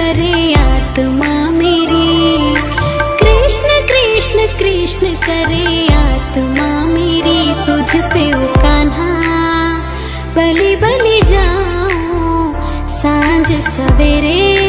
करे आत्मा मेरी, कृष्ण कृष्ण कृष्ण करे आत्मा मेरी। तुझ पे ओ कान्हा बलि बलि जाऊं सांझ सवेरे।